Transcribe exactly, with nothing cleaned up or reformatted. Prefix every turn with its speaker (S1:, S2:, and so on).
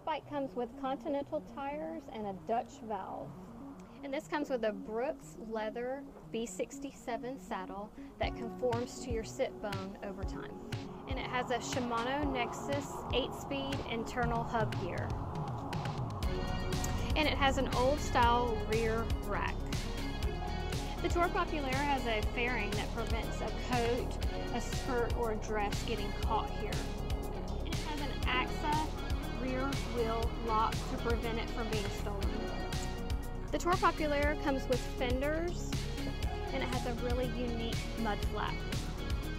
S1: bike comes with Continental Tires and a Dutch valve. And this comes with a Brooks leather B sixty-seven saddle that conforms to your sit bone over time. And it has a Shimano Nexus eight speed internal hub gear. And it has an old style rear rack. The Tour Populair has a fairing that prevents a coat, a skirt, or a dress getting caught here. And it has an A X A rear wheel lock to prevent it from being stolen. The Tour Populair comes with fenders, and it has a really unique mud flap.